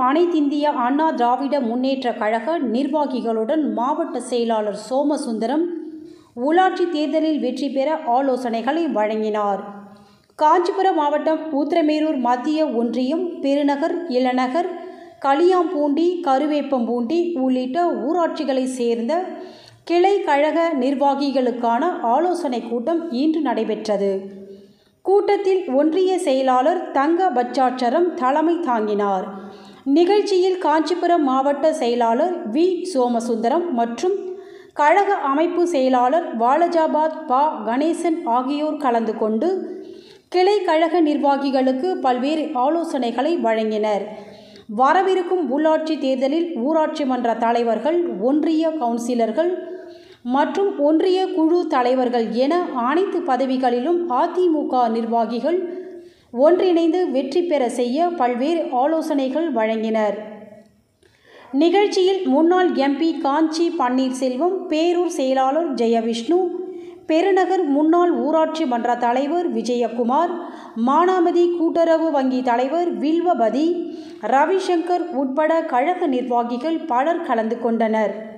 அனைத்திந்திய அண்ணா திராவிட முன்னேற்றக் கழக நிர்வாகிகளுடன் மாவட்ட செயலாளர் சோமசுந்தரம் உள்ளாட்சி தேர்தலில் வெற்றி பெற ஆலோசனைகளை வழங்கினார். காஞ்சிபுரம் மாவட்டம் உத்திரமேரூர் மத்திய ஒன்றியம், பெருநகர், இளநகர், களியாம்பூண்டி, கருவேப்பம்பூண்டி உள்ளிட்ட ஊராட்சிகளைச் சேர்ந்த கிளை கழக நிர்வாகிகளுக்கான ஆலோசனைக் கூட்டம் இன்று நடைபெற்றது. கூட்டத்தில் ஒன்றிய செயலாளர் தங்க பச்சாட்சரம் தலைமை தாங்கினார். நிகழ்ச்சியில் காஞ்சிபுரம் மாவட்ட செயலாளர் வி. சோமசுந்தரம் மற்றும் கழக அமைப்பு செயலாளர் வாலஜாபாத் பா. கணேசன் ஆகியோர் கலந்து கொண்டு கிளை கழக நிர்வாகிகளுக்கு பல்வேறு ஆலோசனைகளை வழங்கினர். வரவிருக்கும் உள்ளாட்சி தேர்தலில் ஊராட்சி மன்ற தலைவர்கள், ஒன்றிய கவுன்சிலர்கள் மற்றும் ஒன்றிய குழு தலைவர்கள் என அனைத்து பதவிகளிலும் அதிமுக நிர்வாகிகள் ஒன்றிணைந்து வெற்றி பெற செய்ய பல்வேறு ஆலோசனைகள் வழங்கினர். நிகழ்ச்சியில் முன்னாள் எம்பி காஞ்சி பன்னீர்செல்வம், பேரூர் செயலாளர் ஜெயவிஷ்ணு, பெருநகர் முன்னாள் ஊராட்சி மன்ற தலைவர் விஜயகுமார், மானாமதி கூட்டுறவு வங்கி தலைவர் வில்வபதி, ரவிசங்கர் உட்பட கழக நிர்வாகிகள் பலர் கலந்து கொண்டனர்.